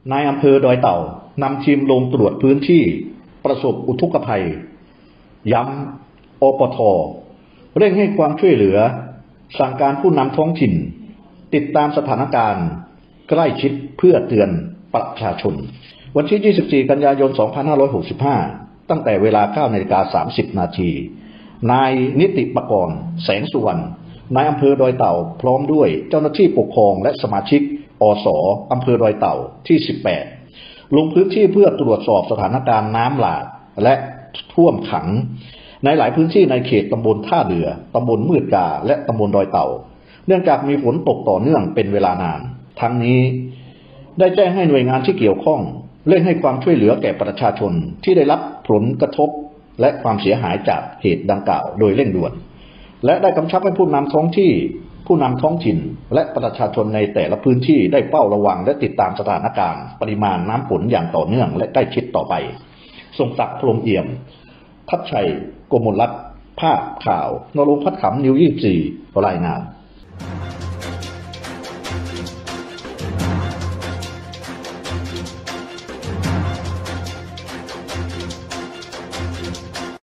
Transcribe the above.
นายอำเภอดอยเต่านำทีมลงตรวจพื้นที่ประสบอุทกภัยย้ำอปท.เร่งให้ความช่วยเหลือสั่งการผู้นำท้องถิ่นติดตามสถานการณ์ใกล้ชิดเพื่อเตือนประชาชนวันที่ 24 กันยายน 2565 ตั้งแต่เวลา 9:30 น.นายนิติปกรณ์แสงสุวรรณนายอำเภอดอยเต่าพร้อมด้วยเจ้าหน้าที่ปกครองและสมาชิกอส.อำเภอดอยเต่าที่ 18 ลงพื้นที่เพื่อตรวจสอบสถานการณ์น้ำหลากและท่วมขังในหลายพื้นที่ในเขตตำบลท่าเรือตำบลมืดกาและตำบลดอยเต่าเนื่องจากมีฝนตกต่อเนื่องเป็นเวลานานทั้งนี้ได้แจ้งให้หน่วยงานที่เกี่ยวข้องเร่งให้ความช่วยเหลือแก่ประชาชนที่ได้รับผลกระทบและความเสียหายจากเหตุดังกล่าวโดยเร่งด่วนและได้กำชับให้ผู้นำท้องถิ่นและประชาชนในแต่ละพื้นที่ได้เฝ้าระวังและติดตามสถานการณ์ปริมาณน้ำฝนอย่างต่อเนื่องและใกล้ชิดต่อไปทรงศักดิ์พรหมเอี่ยมทัพชัยโกมลรัตน์ภาพข่าวนรงค์พัฒน์ขำนิว24รายงาน